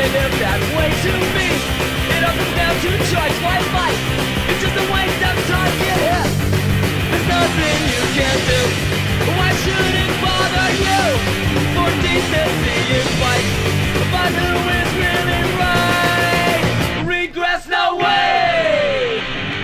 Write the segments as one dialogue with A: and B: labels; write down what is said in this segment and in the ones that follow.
A: live that way to me. It all comes down to choice. Why fight? It's just a waste of time. Get hit. There's nothing you can do. Why should it bother you? For decency you fight. But who is really right? Regress, no way.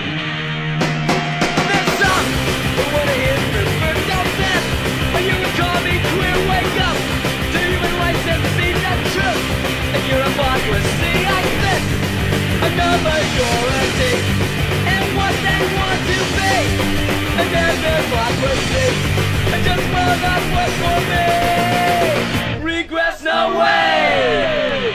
A: This song, I wanna hear the first consent. You would call me queer, wake up to human rights and see the truth. And your hypocrisy, I fit another majority and what they want to be. And their hypocrisy, and just will not work for me. Regress, no way.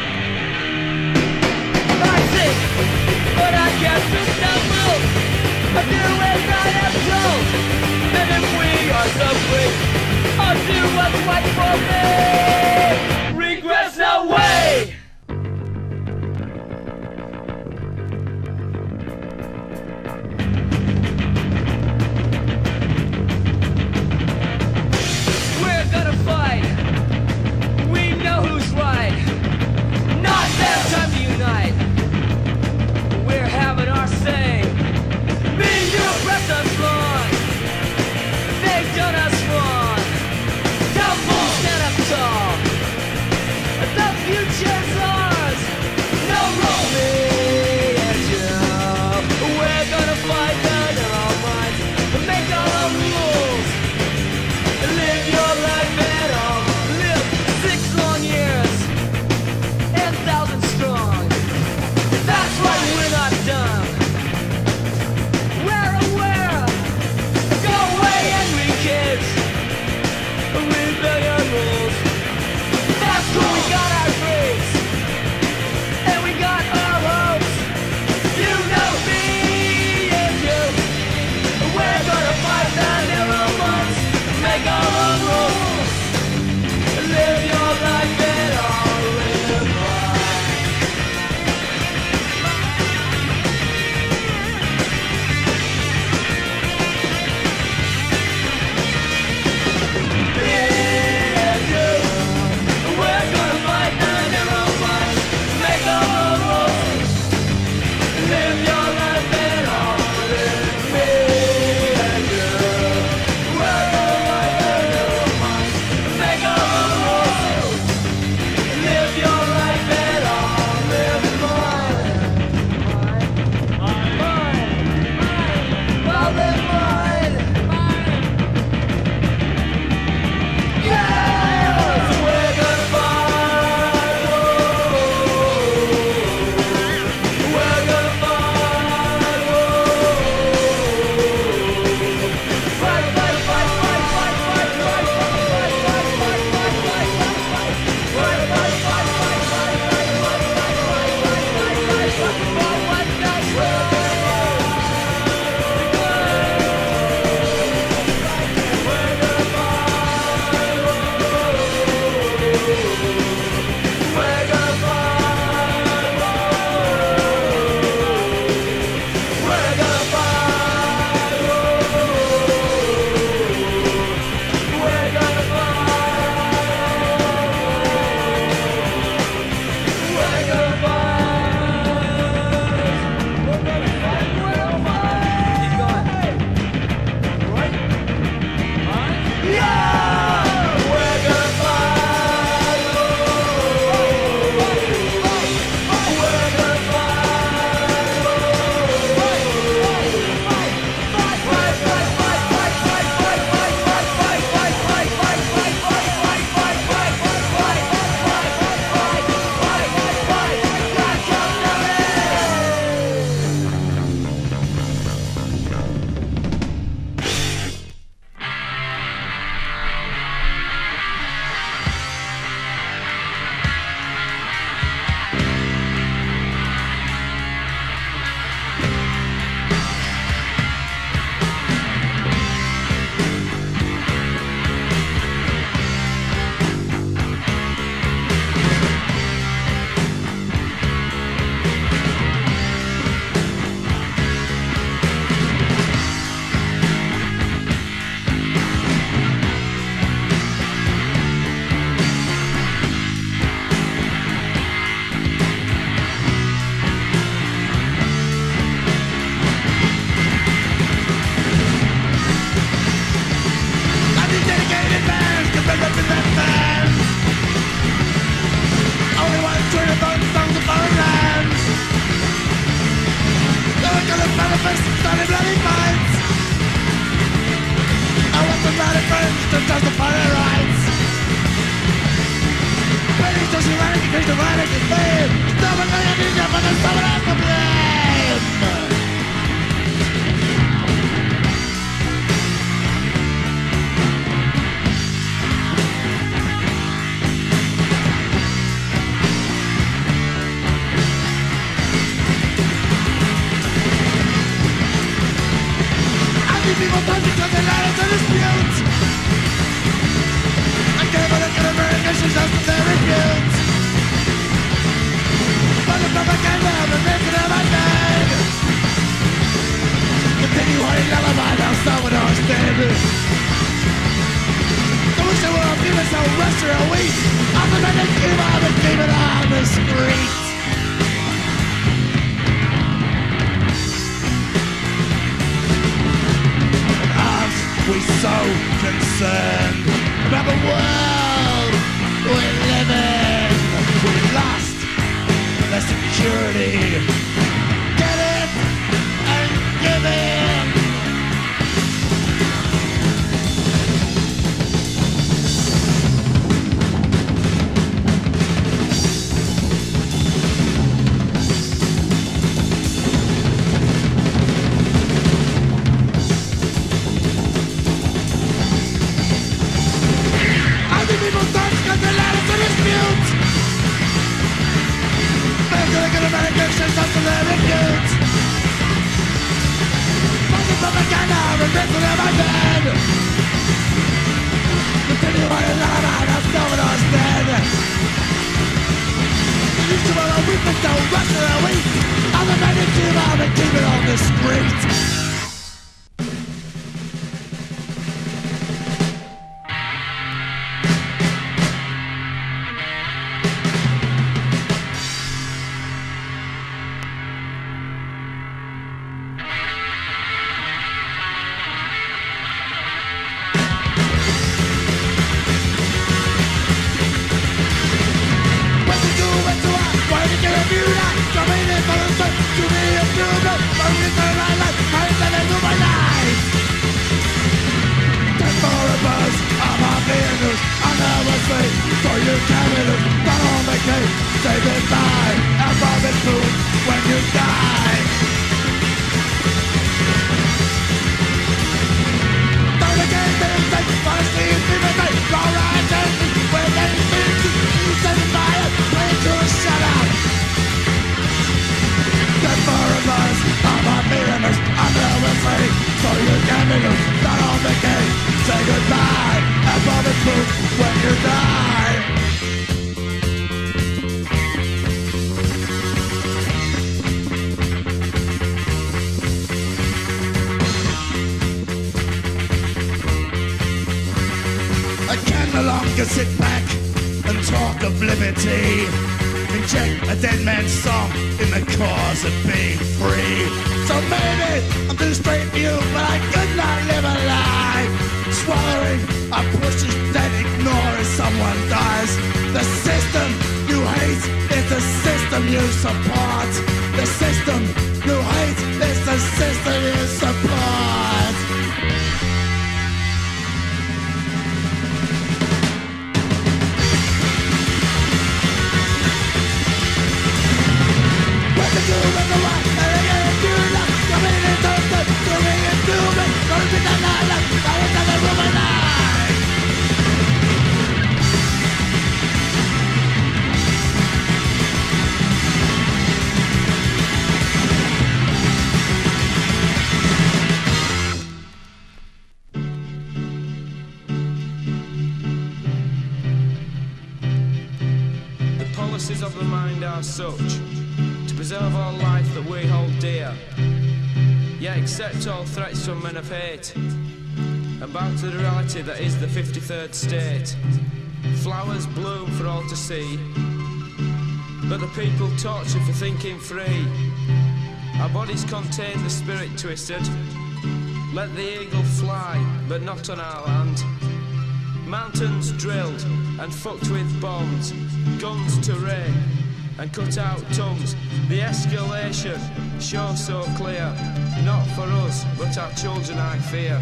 A: I sing, but I can't stumble. I do as I am told. And if we are so free, I'll do what's right for me. Regress, no way. We're gonna fight.
B: but there's someone else to blame. People don't because they let us in dispute. I gave it a good American, she's just as they refute. But the propaganda of the nation of my name continue hiding lullaby, now someone else dead. I wish there were a few so rest or a week. I'm the man that came out and came it on the street. We so concerned about the world we live in. We lost the security. Get it and give in. People don't because they let us in dispute. They're gonna get American shit just to their refute. Fucking propaganda, regrets in my bed. Continue on and on, I'm snowing us dead. You used to want a week, but don't rush in a week. I'm the man that came out and keep it on the street. Say goodbye, and Robin Hood when you die. Don't again, they honestly, it's people say, all right, when they speak, you say goodbye, play to a shutout. There's four of us, I'm on mirrors, I'm nervously, so you can be loose, not on the gate. Say goodbye, and Robin Hood when you die. No longer sit back and talk of liberty. Inject a dead man's song in the cause of being free. So maybe I'm too straight for you, but I could not live a lie. Swallowing a push's dead, ignoring someone dies. The system you hate is the system you support. The system you hate is the system you support.
C: Policies of the mind are such to preserve all life that we hold dear, yet accept all threats from men of hate, and bow to the reality that is the 53rd state. Flowers bloom for all to see, but the people torture for thinking free. Our bodies contain the spirit twisted. Let the eagle fly, but not on our land. Mountains drilled and fucked with bombs, guns to rain and cut out tongues. The escalation shows so clear, not for us, but our children I fear.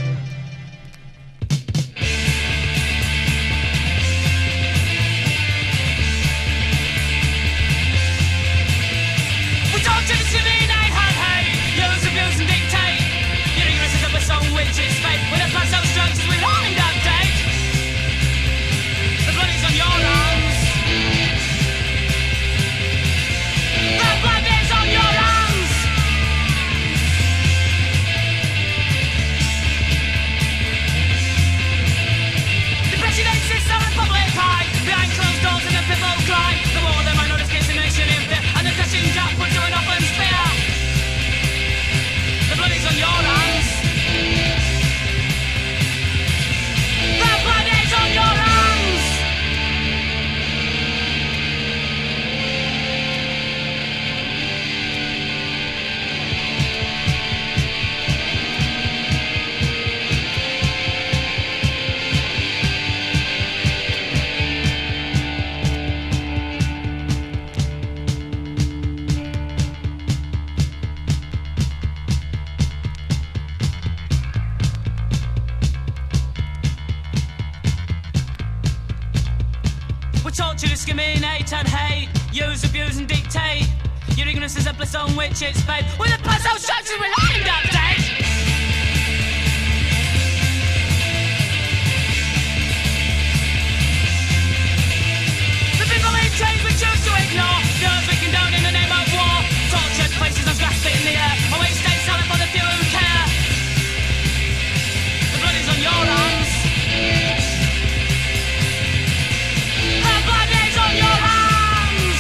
A: To discriminate and hate, use, abuse and dictate. Your ignorance is a bliss on which it's paid. With a plus out structure will end up date. The people in chains we choose to ignore. Those we condone in the name of war. Tortured places and grasped in the air. Away stay silent for the few who care. The blood is on your arms. Your hands!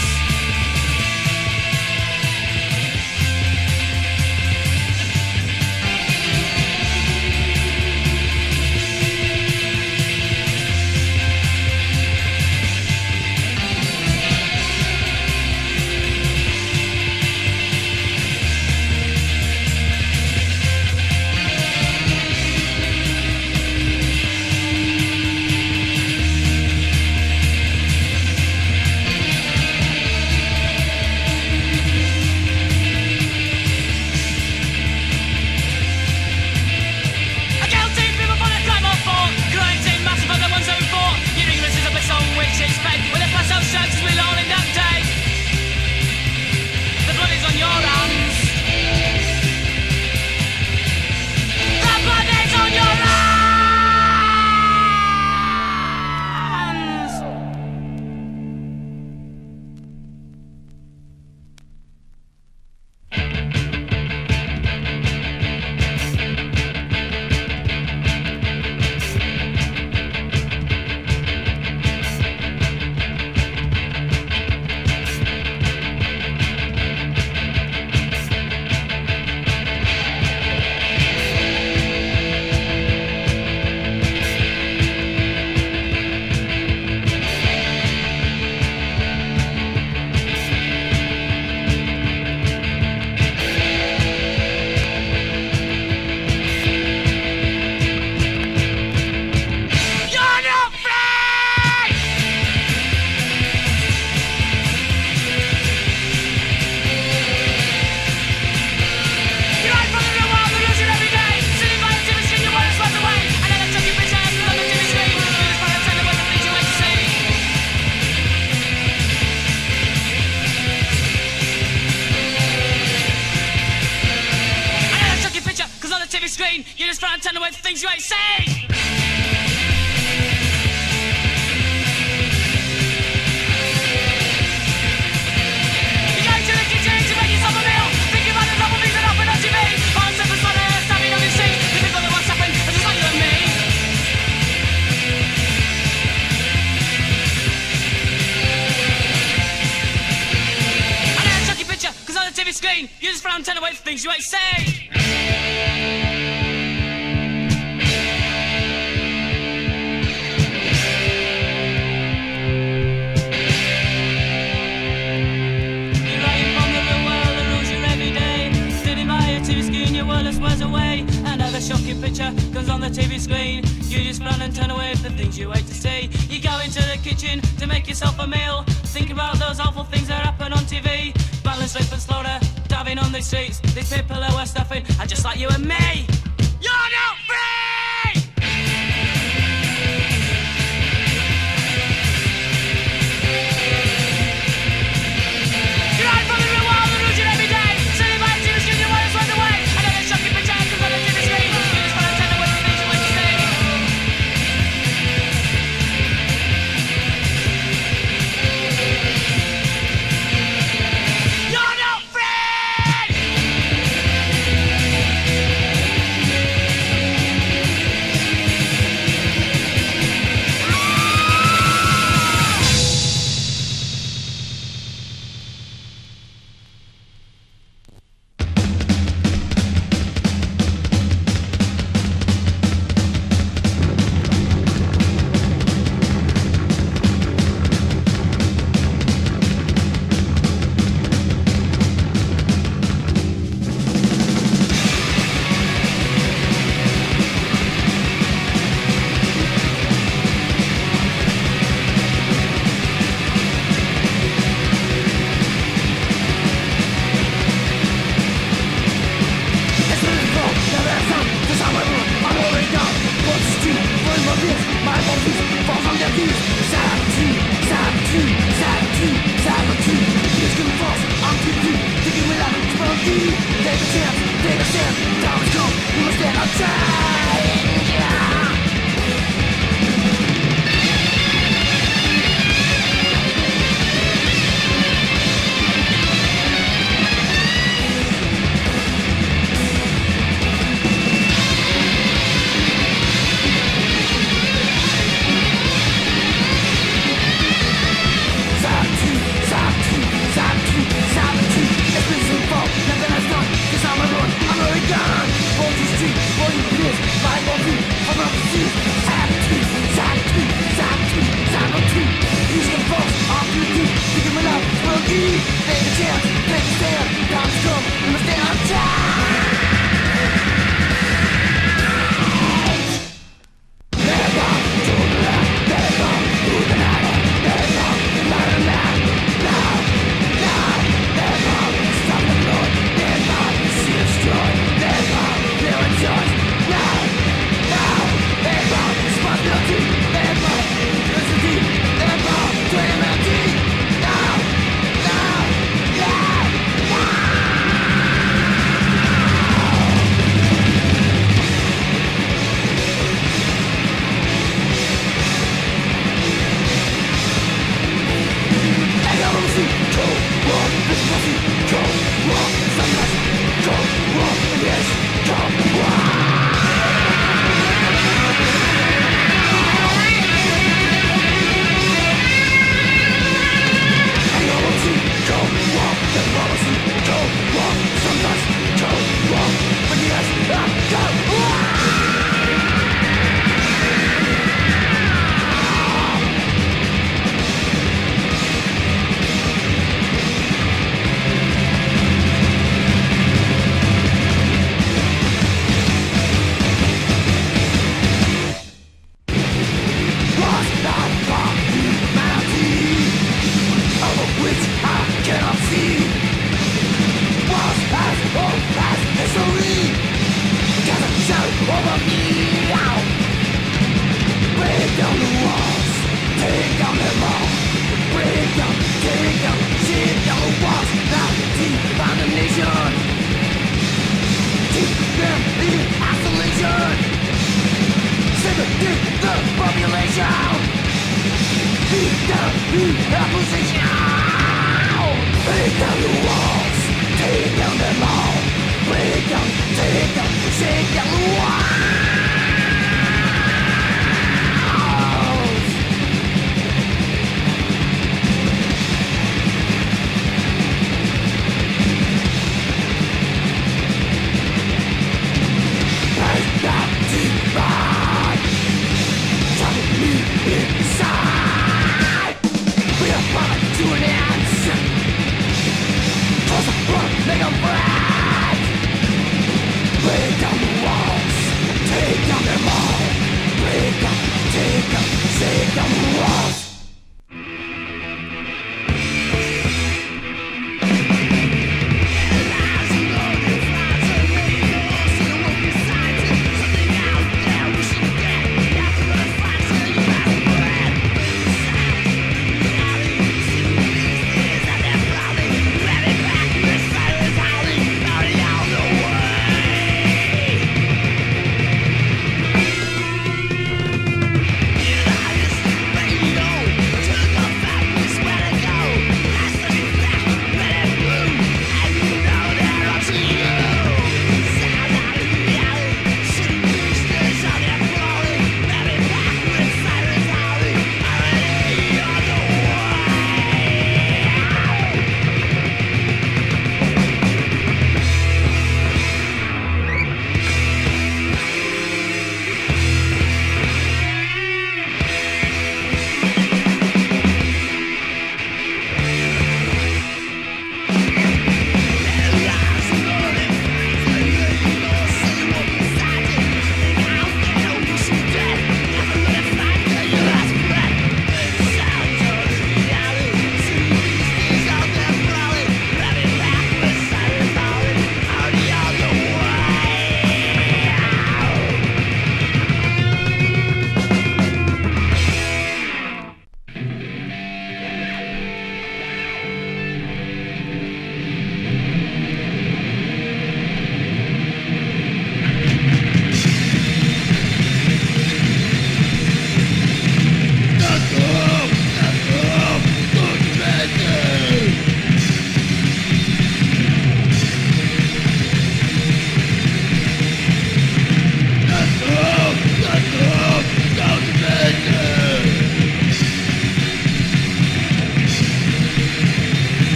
A: Screen, you're just trying to turn away the things you ain't seen. You go to the kitchen to make yourself a meal, thinking about the double things that happen on TV. On surface on earth, stabbing on your seat. The people that what's happened are just like you and me. I never took your picture, cause on the TV screen, you're just trying to turn away the things you ain't seen. Shocking picture comes on the TV screen. You just run and turn away from the things you hate to see. You go into the kitchen to make yourself a meal, think about those awful things that happen on TV. Balance, rape and slaughter, diving on the streets. These people who are stuffing are just like you and me. You're not free! You hide from the real world and lose it every day.
D: down the wall, break down, take down, shake down the walls. Now deep condemnation, keep them in isolation. Segregate the population, beat down the opposition. Break down the walls, take down the wall, break down, take down, shake down the walls. Make 'em break! Break down the walls,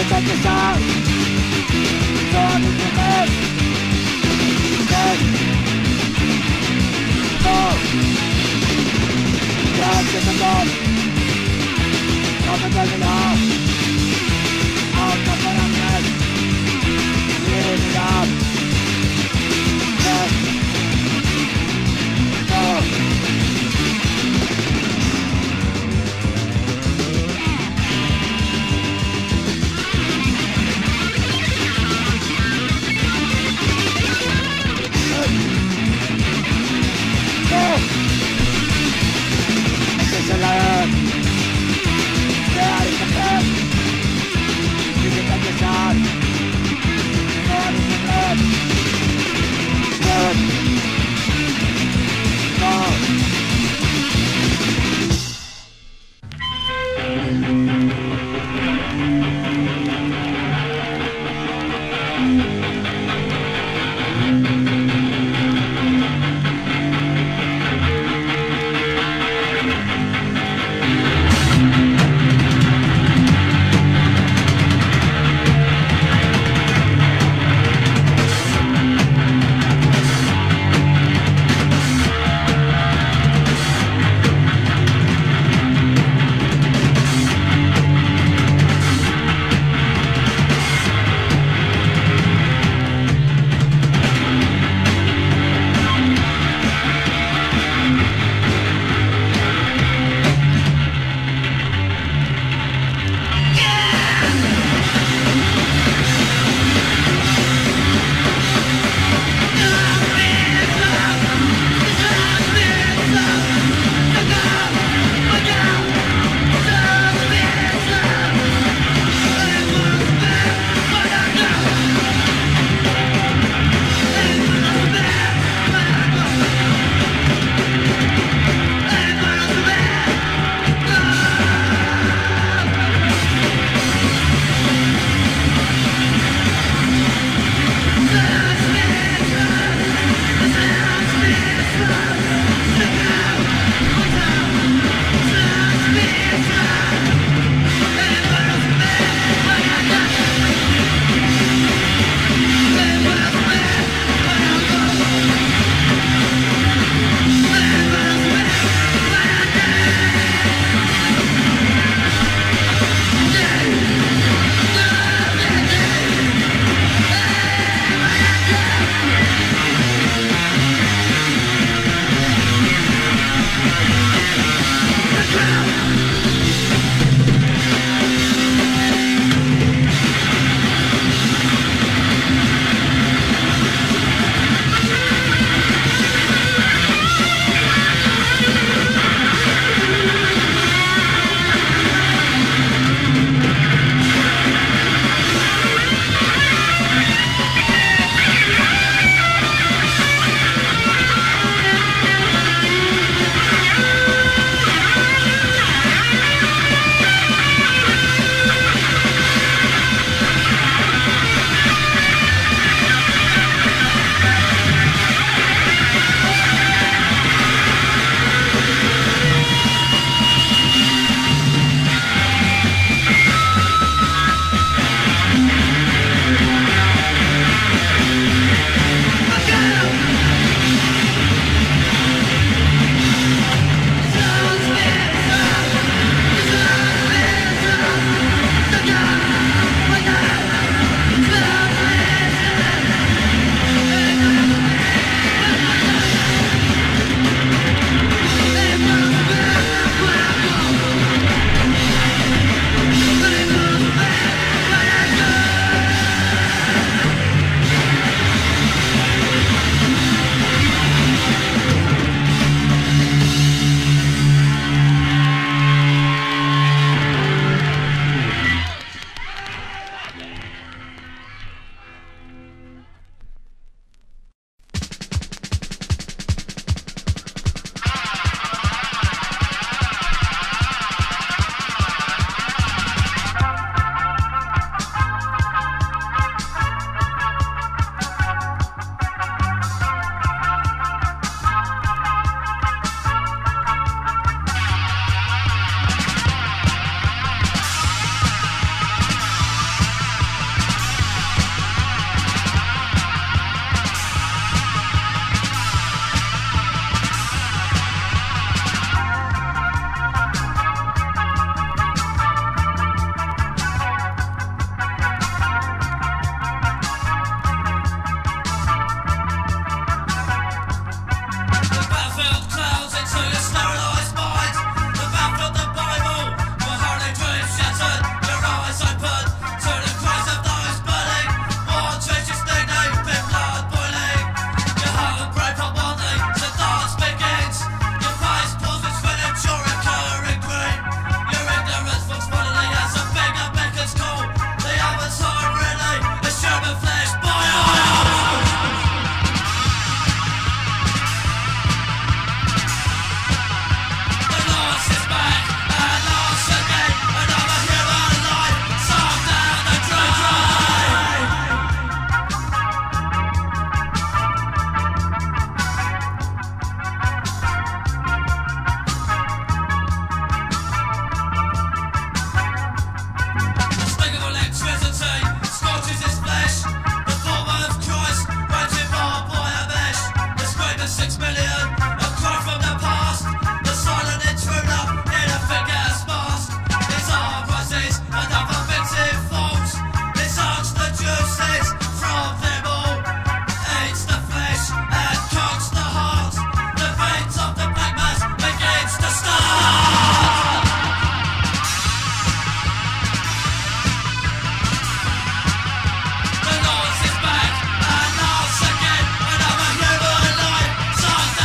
D: take the sound. So I need to live. Live. No. Can't get the love. Come and take it off. Out of what I'm dead. Leave it up. Live. No.
E: The noise is back, and once again, another human life,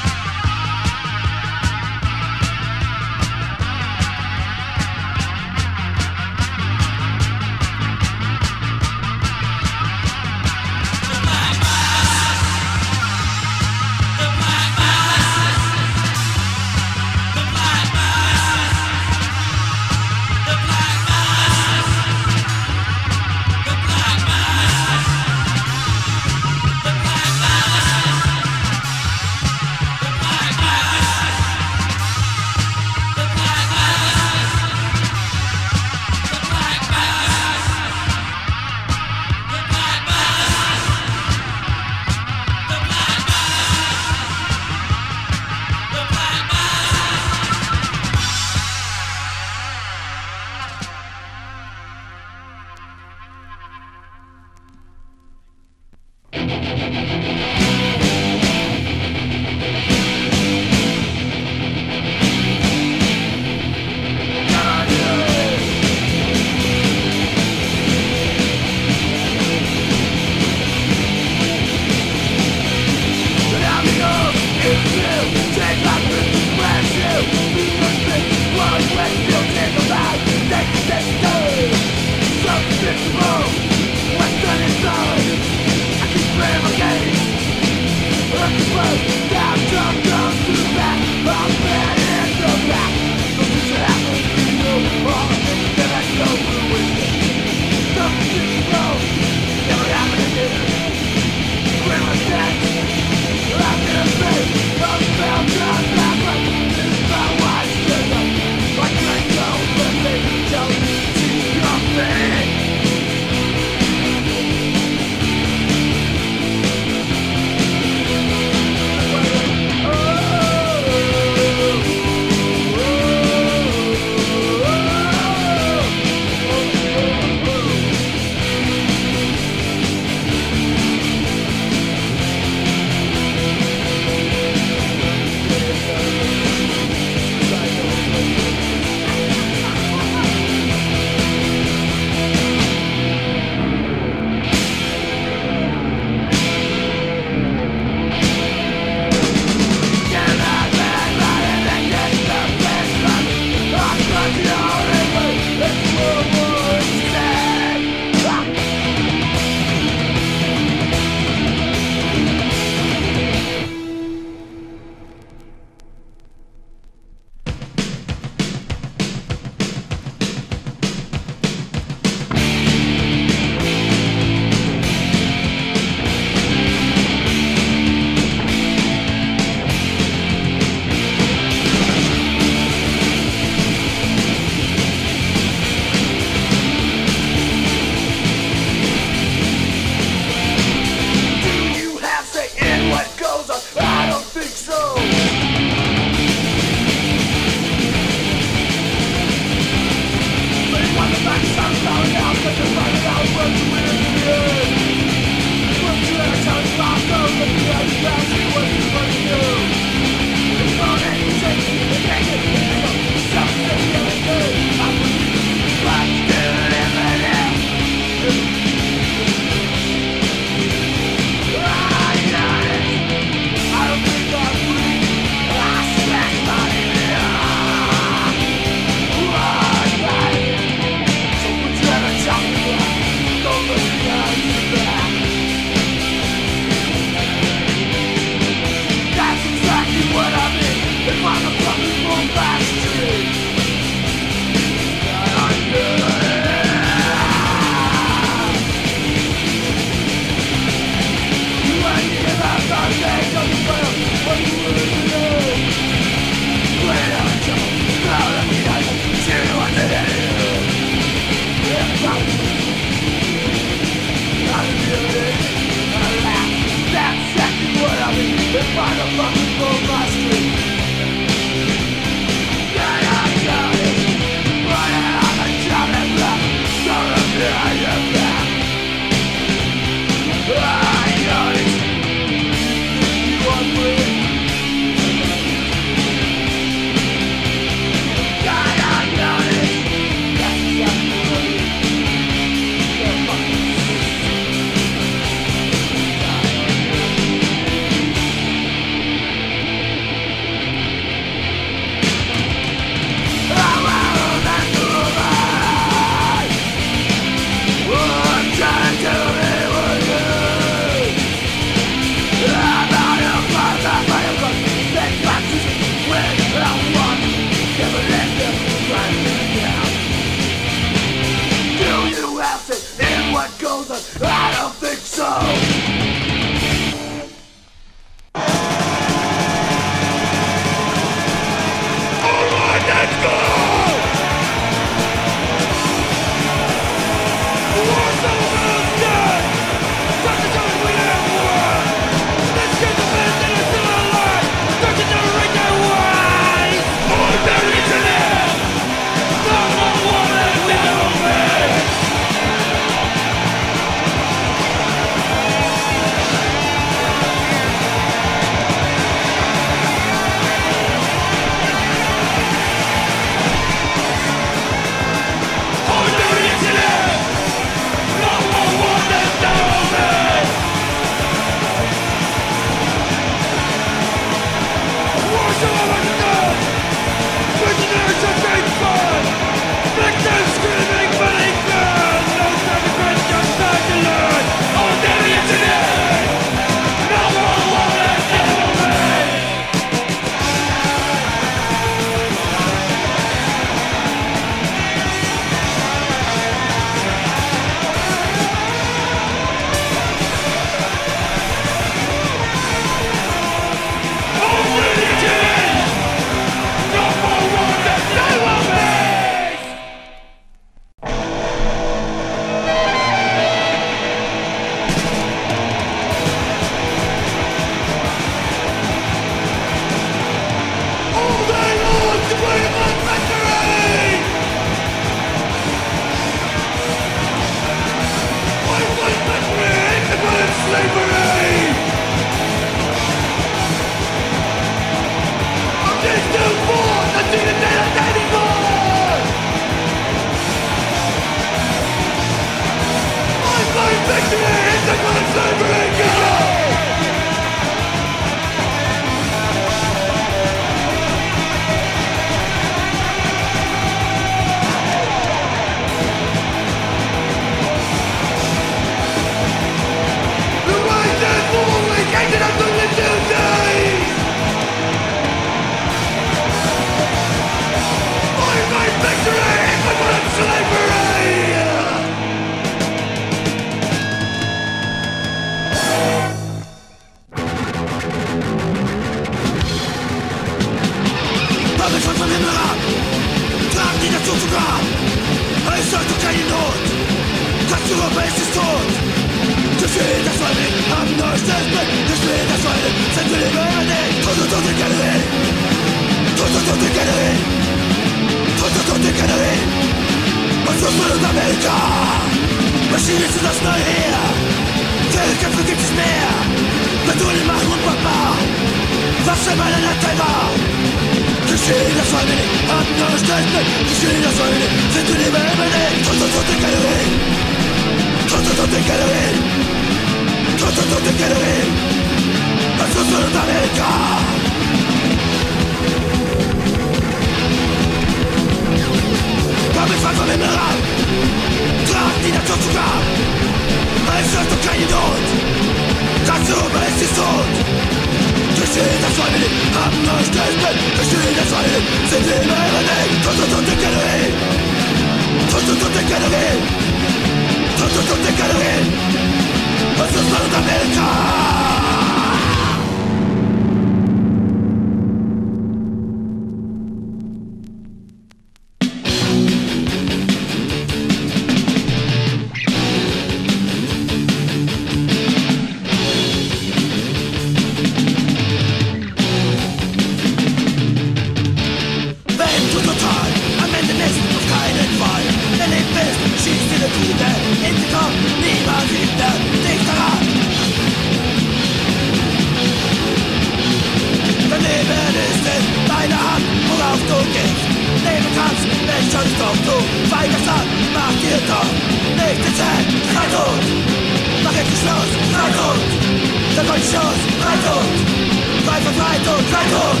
D: Freitod, Freitod!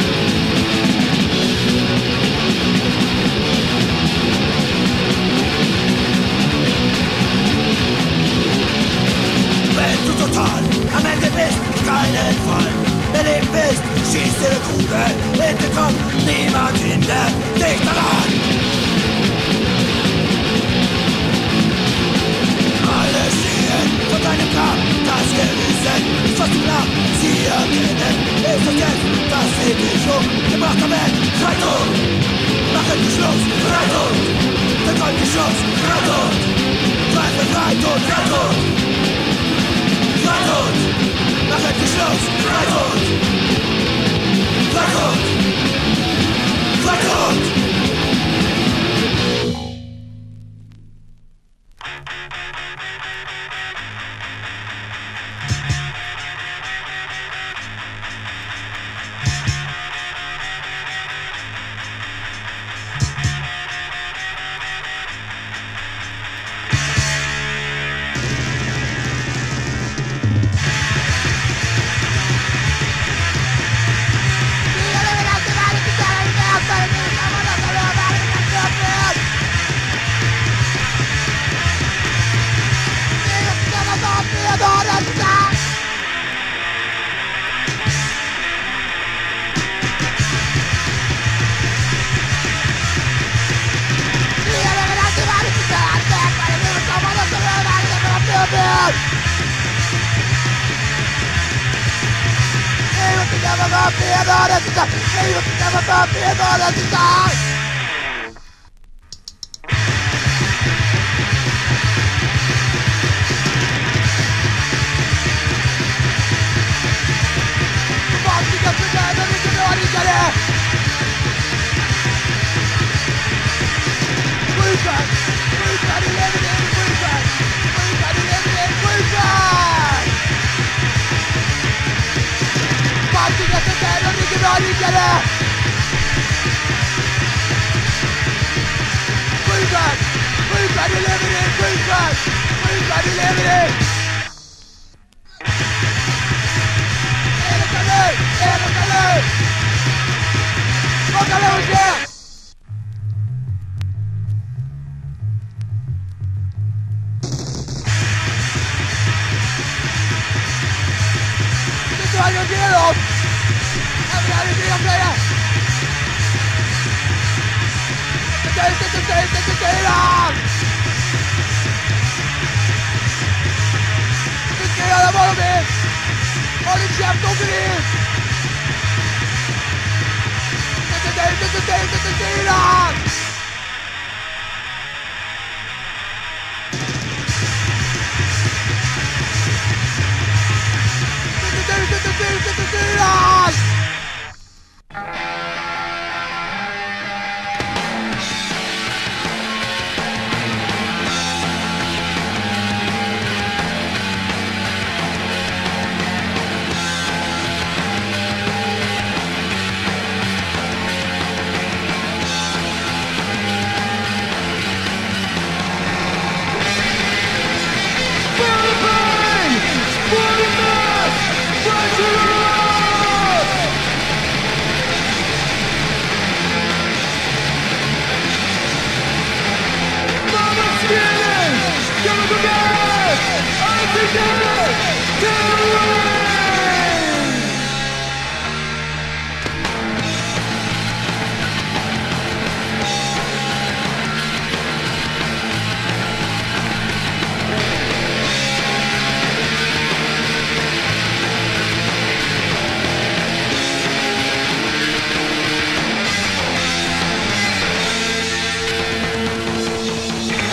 D: Wenn du total am Ende bist, keinen Fall belebt bist, schießt ihre Kugel in den Kopf, niemand hindert dich daran. Alle stehen von deinem Grab, das Gewissen ist fast klar. Sie erkennen, ist es jetzt, dass sie dich umgebracht haben. Freitod, machen die Schluss, Freitod, dann kommt die Schluss, Freitod, Freitod, Freitod, Freitod, Freitod, machen die Schluss, Freitod, Freitod, Freitod.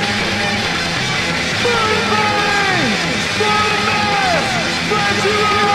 E: Bye.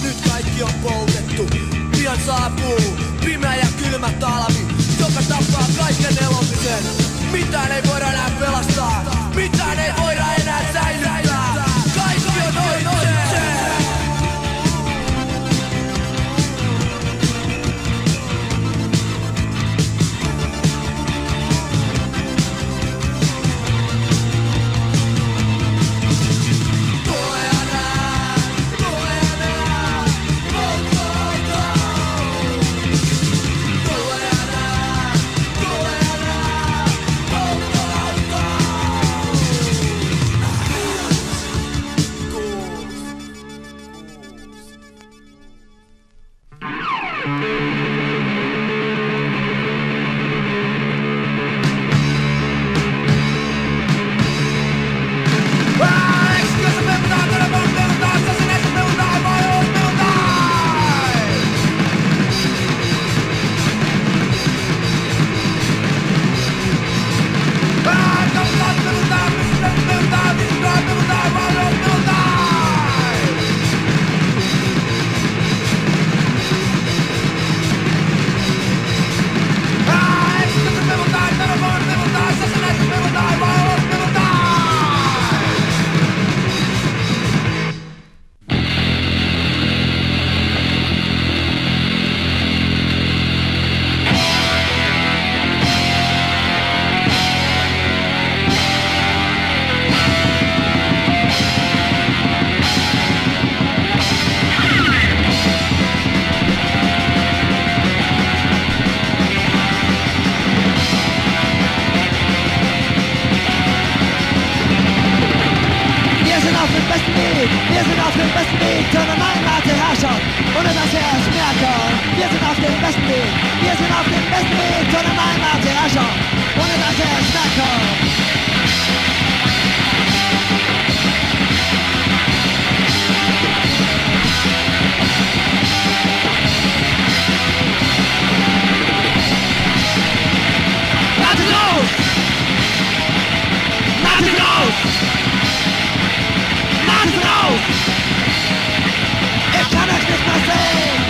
E: nyt kaikki on poltettu. Pian saapuu pimeä ja kylmä talvi, joka tappaa kaiken elomisen. Mitään ei voida enää pelastaa, mitään ei voida enää säilyttää. Kaikki on oitsee.
D: Wir sind auf dem besten Weg zu einer neuen Art der Herrschaft, ohne dass wir es merken. Wir sind auf dem besten Weg, wir sind auf dem besten Weg zu einer neuen Art der Herrschaft, ohne dass wir es merken. Ich kann euch nicht mehr sehen!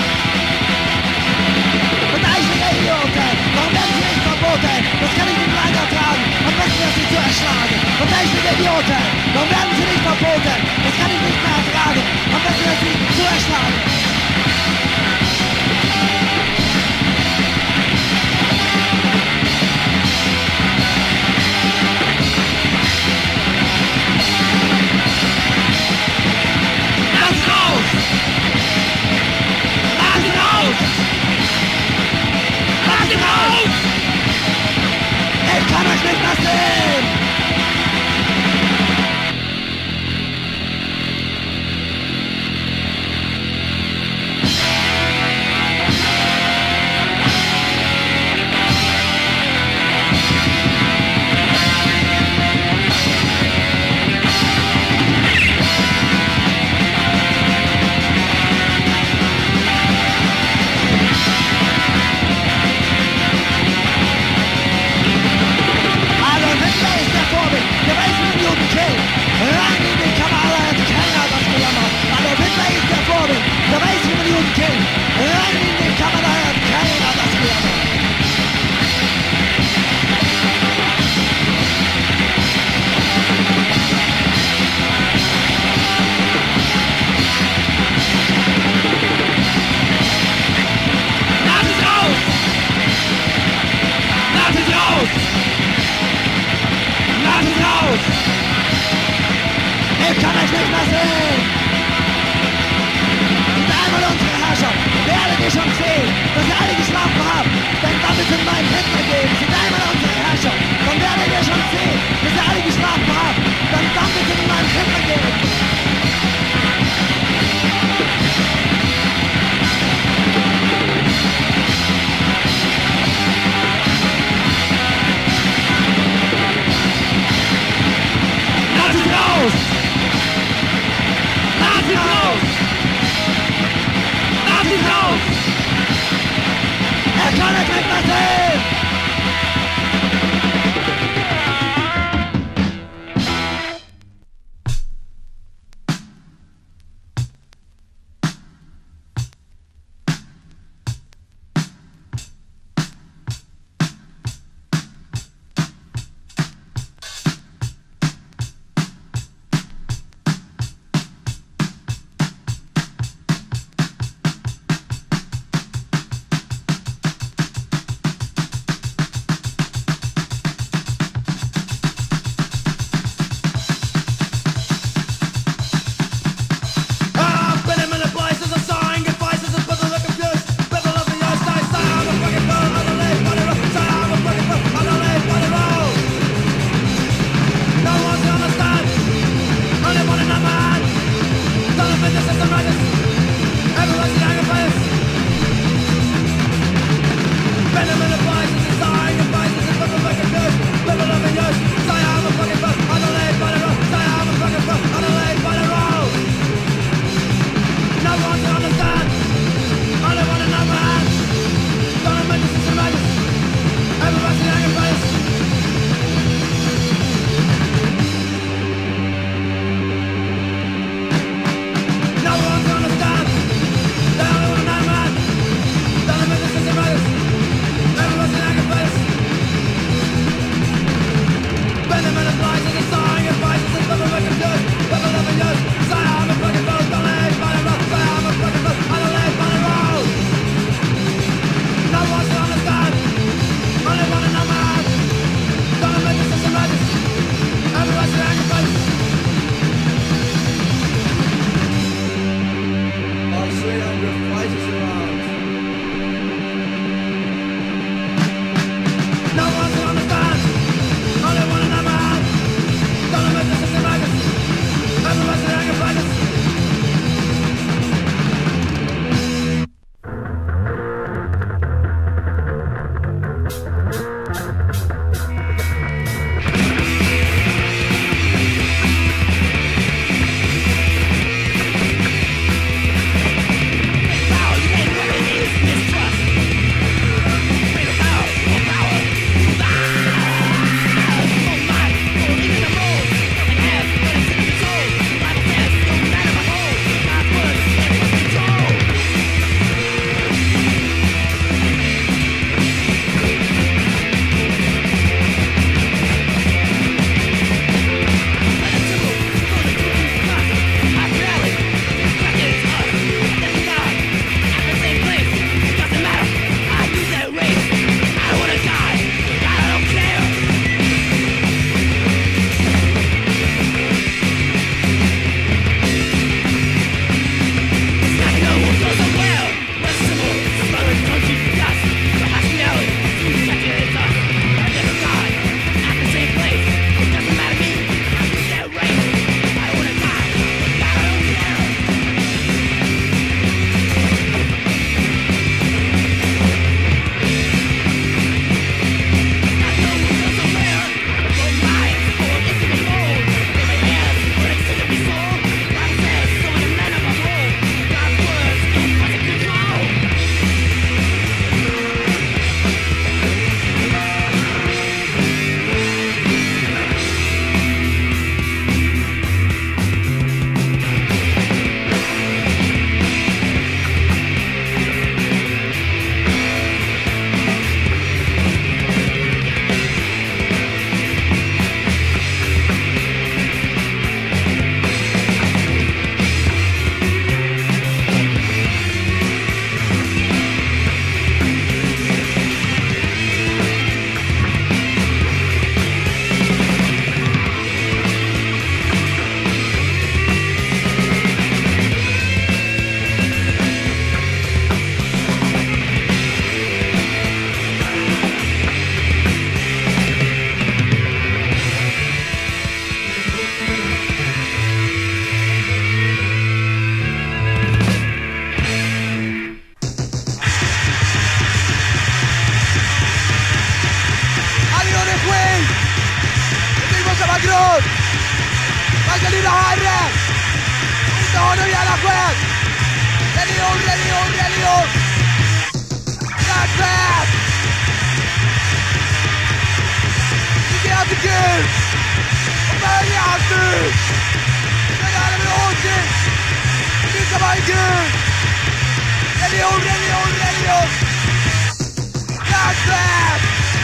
E: Gud! Och börja allt nu! Den här är åter! Lyssna på Gud! Religion, religion, religion! Hjärtväg!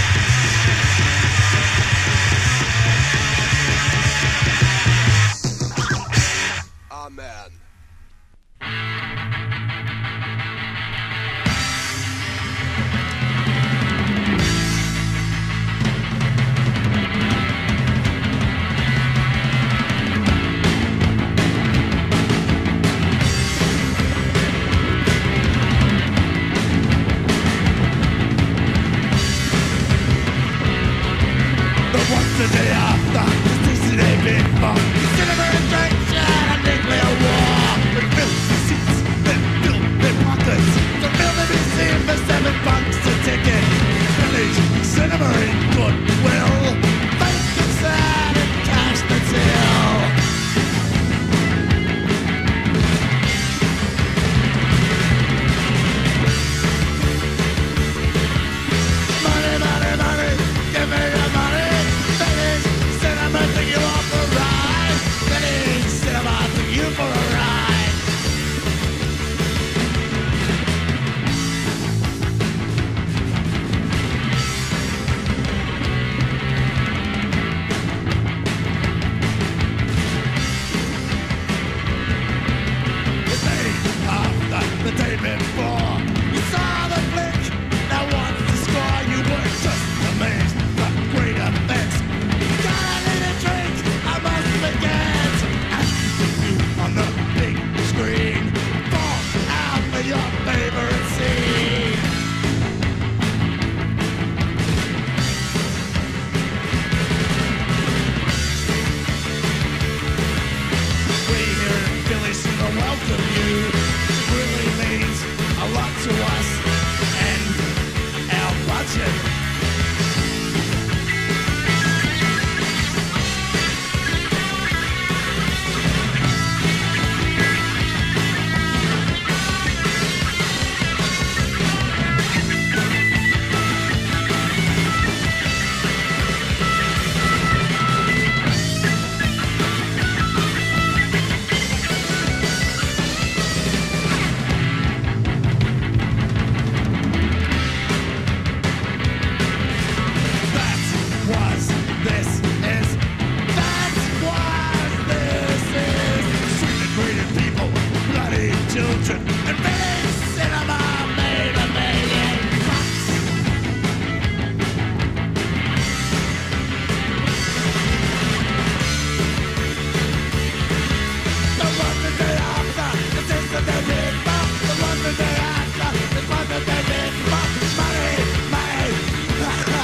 E: Amen.
B: The day after, this is a big fuck. Cinema injection and nuclear war. They fill the seats, they fill their pockets. The film to be seen for $7 a ticket. Village cinema in goodwill. Fake and sad and cash that's ill. Money, money, money, give me your money. Cinema, take you off a ride. Finish cinema, take you for a ride. The day after, the day before, you saw the flick. Now what's the score? You were just amazed. The great effects. Gotta need a drink, I must forget. And you on the big screen, fall out for your favorite scene. We here in Philly Cinema welcome you. It really means a lot to us and our budget. Children and village cinema made $1 million. The one the day after, this is the day before. The one the day after, this one the day before. Money, money, money.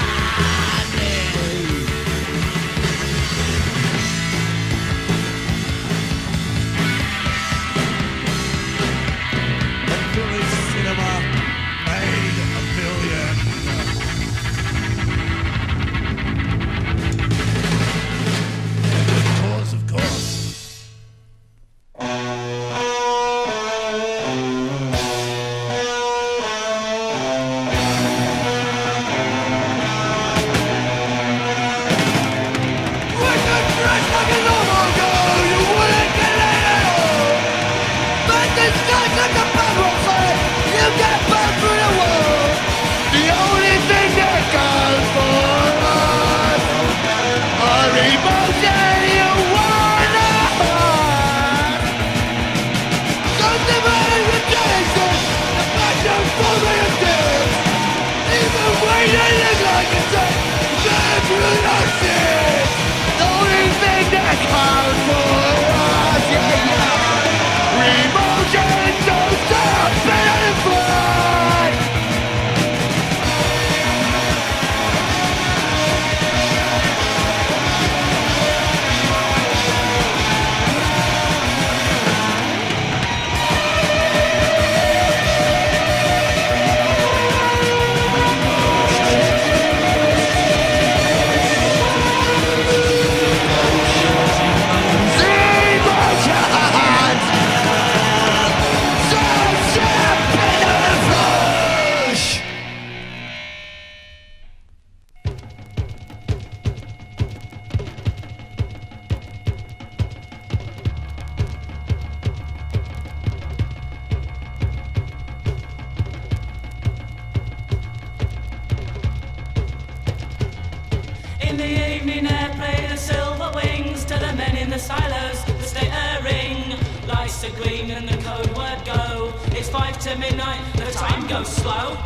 F: dialers, the state a ring. Lights are green and the code word go. It's 5 to midnight, the time goes slow.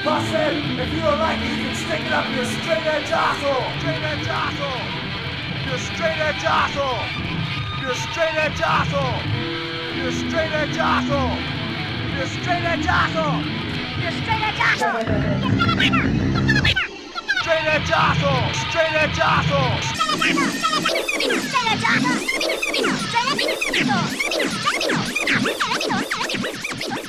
E: I said, if you don't like it, you can stick it up your straight edge asshole. Straight edge asshole. Your straight edge asshole. Your straight edge asshole. Your straight edge asshole. Your straight edge asshole. Your straight edge asshole. Straight edge asshole. Straight edge asshole. Straight edge asshole.